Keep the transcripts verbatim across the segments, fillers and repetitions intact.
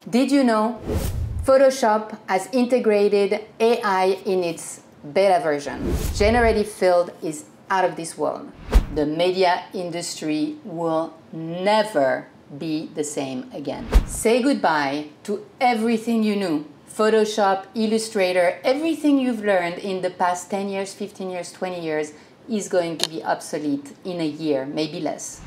Did you know Photoshop has integrated A I in its beta version? Generative Fill is out of this world. The media industry will never be the same again. Say goodbye to everything you knew. Photoshop, Illustrator, everything you've learned in the past ten years, fifteen years, twenty years is going to be obsolete in a year, maybe less.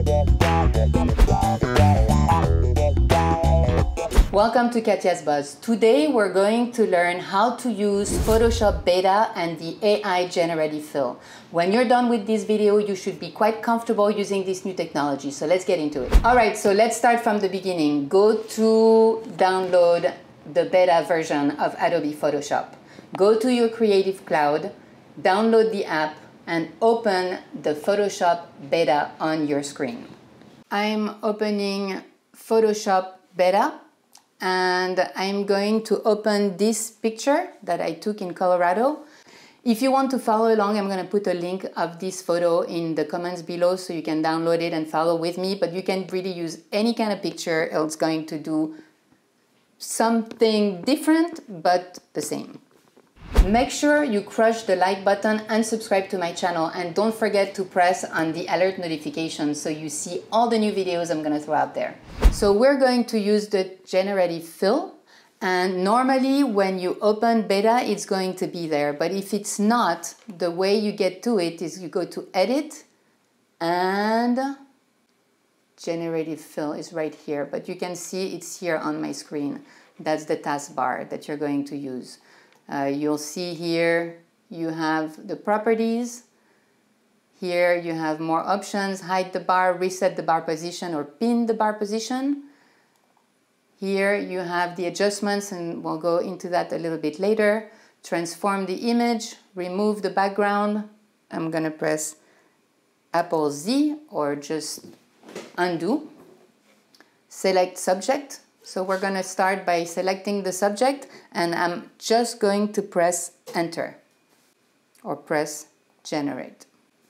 Welcome to Katya's Buzz. Today we're going to learn how to use Photoshop Beta and the A I Generative Fill. When you're done with this video, you should be quite comfortable using this new technology. So let's get into it. All right, so let's start from the beginning. Go to download the beta version of Adobe Photoshop. Go to your Creative Cloud, download the app, and open the Photoshop Beta on your screen. I'm opening Photoshop Beta, and I'm going to open this picture that I took in Colorado. If you want to follow along, I'm going to put a link of this photo in the comments below so you can download it and follow with me, but you can really use any kind of picture. It's going to do something different, but the same. Make sure you crush the like button and subscribe to my channel, and don't forget to press on the alert notification so you see all the new videos I'm going to throw out there. So we're going to use the Generative Fill, and normally when you open beta it's going to be there, but if it's not, the way you get to it is you go to Edit, and Generative Fill is right here, but you can see it's here on my screen. That's the taskbar that you're going to use. Uh, you'll see here you have the properties. Here you have more options: hide the bar, reset the bar position, or pin the bar position. Here you have the adjustments, and we'll go into that a little bit later. Transform the image, remove the background. I'm going to press Apple Z or just undo. Select subject. So we're going to start by selecting the subject, and I'm just going to press enter or press generate.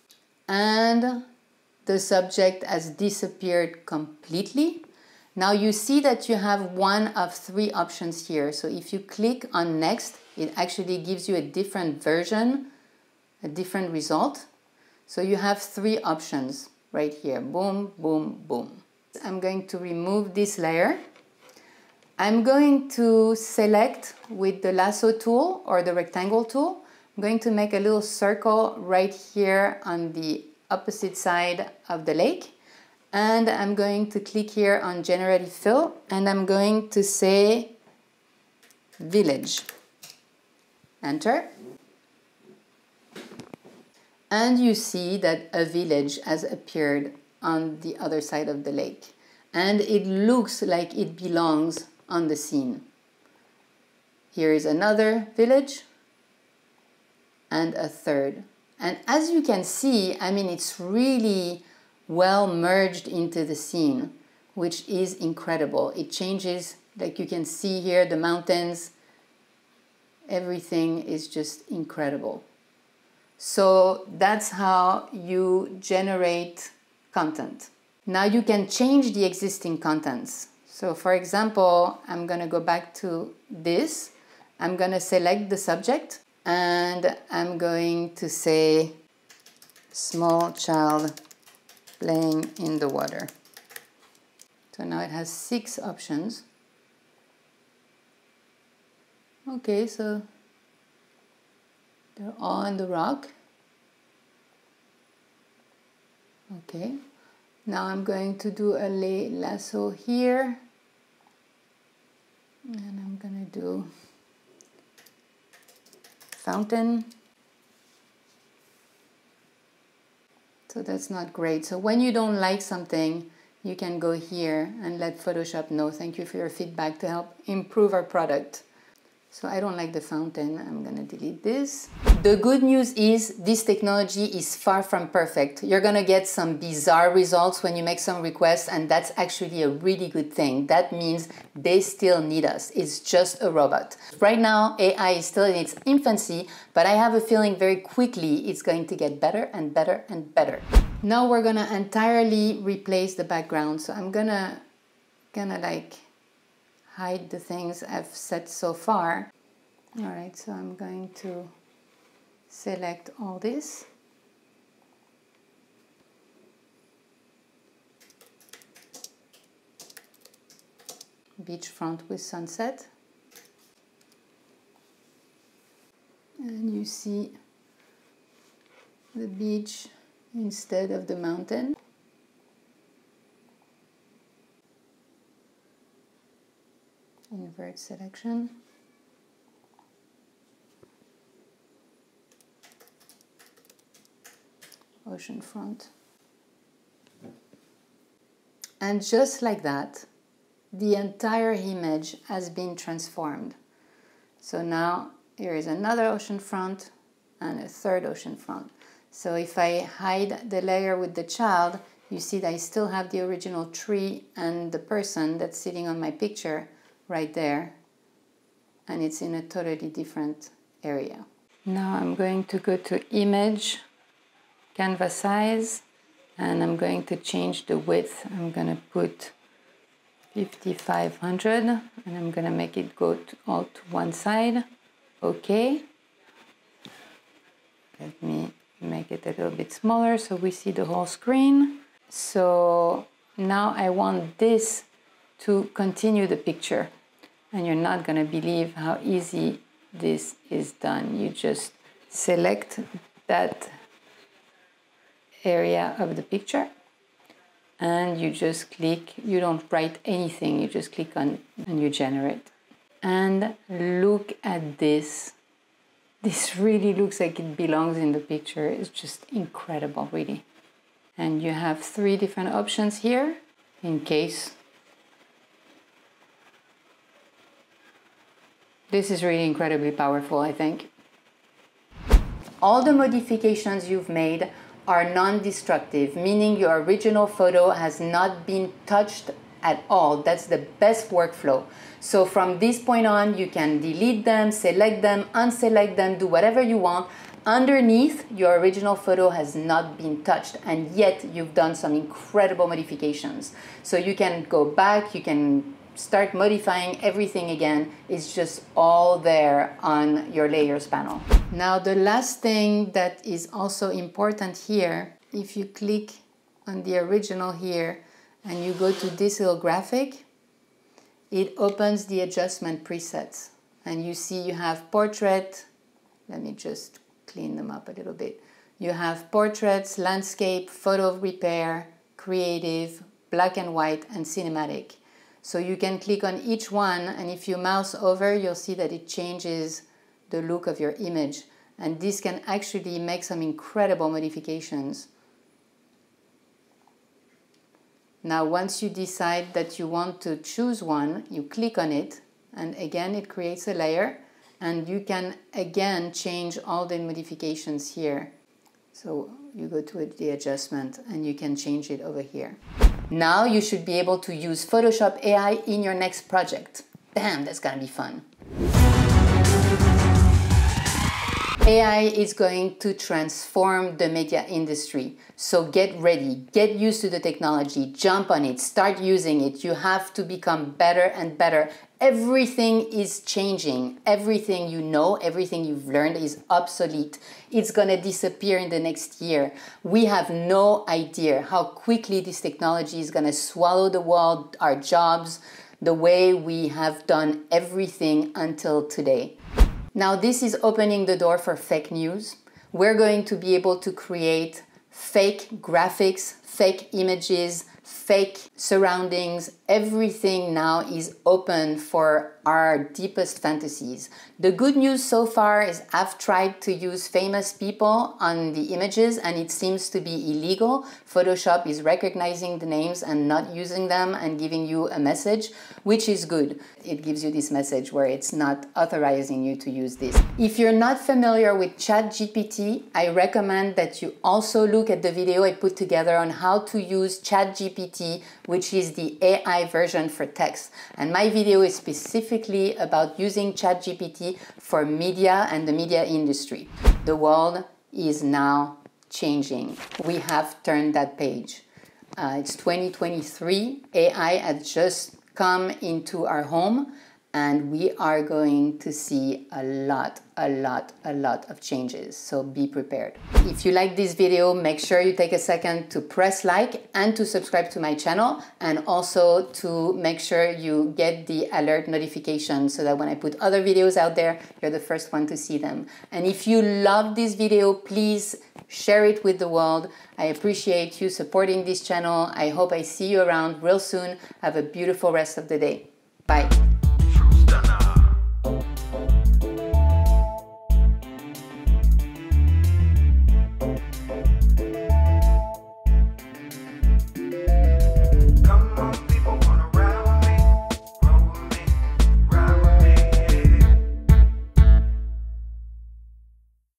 And the subject has disappeared completely. Now you see that you have one of three options here. So if you click on next, it actually gives you a different version, a different result. So you have three options right here. Boom, boom, boom. I'm going to remove this layer. I'm going to select with the lasso tool or the rectangle tool. I'm going to make a little circle right here on the opposite side of the lake. And I'm going to click here on Generative Fill, and I'm going to say village. Enter. And you see that a village has appeared on the other side of the lake. And it looks like it belongs on the scene. Here is another village and a third. And as you can see, I mean, it's really well merged into the scene, which is incredible. It changes, like you can see here, the mountains, everything is just incredible. So that's how you generate content. Now you can change the existing contents. So for example, I'm going to go back to this. I'm going to select the subject, and I'm going to say small child playing in the water. So now it has six options. Okay, so they're all on the rock. Okay, now I'm going to do a lasso here. And I'm going to do fountain. So that's not great. So when you don't like something, you can go here and let Photoshop know. Thank you for your feedback to help improve our product. So I don't like the fountain. I'm going to delete this. The good news is this technology is far from perfect. You're going to get some bizarre results when you make some requests, and that's actually a really good thing. That means they still need us. It's just a robot. Right now, A I is still in its infancy, but I have a feeling very quickly it's going to get better and better and better. Now we're going to entirely replace the background. So I'm going to kind of like hide the things I've set so far. All right, so I'm going to select all this. Beachfront with sunset. And you see the beach instead of the mountain. Invert selection. Oceanfront. And just like that, the entire image has been transformed. So now here is another oceanfront and a third oceanfront. So if I hide the layer with the child, you see that I still have the original tree and the person that's sitting on my picture right there, and it's in a totally different area. Now I'm going to go to Image, Canvas Size, and I'm going to change the width. I'm going to put fifty-five hundred, and I'm going to make it go to all to one side. Okay. Let me make it a little bit smaller so we see the whole screen. So now I want this to continue the picture, and you're not going to believe how easy this is done. You just select that area of the picture and you just click. You don't write anything, you just click on and you generate. And look at this. This really looks like it belongs in the picture. It's just incredible, really. And you have three different options here in case. This is really incredibly powerful, I think. All the modifications you've made are non-destructive, meaning your original photo has not been touched at all. That's the best workflow. So from this point on, you can delete them, select them, unselect them, do whatever you want. Underneath, your original photo has not been touched, and yet you've done some incredible modifications. So you can go back, you can start modifying everything again. It's just all there on your layers panel. Now the last thing that is also important here, if you click on the original here and you go to this little graphic, it opens the adjustment presets, and you see you have portrait. Let me just clean them up a little bit. You have portraits, landscape, photo repair, creative, black and white, and cinematic. So you can click on each one, and if you mouse over, you'll see that it changes the look of your image. And this can actually make some incredible modifications. Now, once you decide that you want to choose one, you click on it, and again, it creates a layer, and you can again change all the modifications here. So you go to the adjustment, and you can change it over here. Now you should be able to use Photoshop A I in your next project. Damn, that's gonna be fun. A I is going to transform the media industry. So get ready, get used to the technology, jump on it, start using it. You have to become better and better. Everything is changing. Everything you know, everything you've learned is obsolete. It's gonna disappear in the next year. We have no idea how quickly this technology is gonna swallow the world, our jobs, the way we have done everything until today. Now this is opening the door for fake news. We're going to be able to create fake graphics, fake images, fake surroundings. Everything now is open for our deepest fantasies. The good news so far is I've tried to use famous people on the images and it seems to be illegal. Photoshop is recognizing the names and not using them and giving you a message, which is good. It gives you this message where it's not authorizing you to use this. If you're not familiar with ChatGPT, I recommend that you also look at the video I put together on how to use ChatGPT, which is the A I version for text. And my video is specifically about using ChatGPT for media and the media industry. The world is now changing. We have turned that page. Uh, it's twenty twenty-three. A I has just come into our home, and we are going to see a lot, a lot, a lot of changes. So be prepared. If you like this video, make sure you take a second to press like and to subscribe to my channel, and also to make sure you get the alert notification so that when I put other videos out there, you're the first one to see them. And if you love this video, please share it with the world. I appreciate you supporting this channel. I hope I see you around real soon. Have a beautiful rest of the day. Bye.